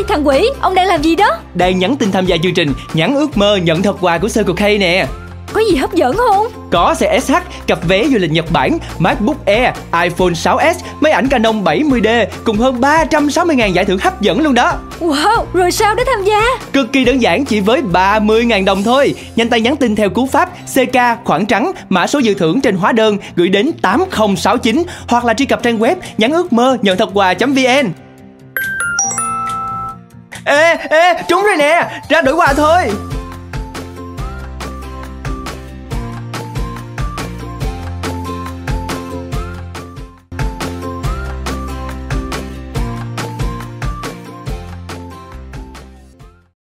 thằng quỷ, ông đang làm gì đó? Đang nhắn tin tham gia chương trình nhắn ước mơ nhận thật quà của Circle K nè. Có gì hấp dẫn không? Có xe SH, cặp vé du lịch Nhật Bản, MacBook Air, iPhone 6s, máy ảnh Canon 70D cùng hơn 360.000 giải thưởng hấp dẫn luôn đó. Wow, rồi sao để tham gia? Cực kỳ đơn giản, chỉ với 30.000 đồng thôi. Nhanh tay nhắn tin theo cú pháp CK khoảng trắng, mã số dự thưởng trên hóa đơn gửi đến 8069 hoặc là truy cập trang web nhắn ước mơ nhận thật quà.vn. Ê, trúng rồi nè, ra đổi quà thôi.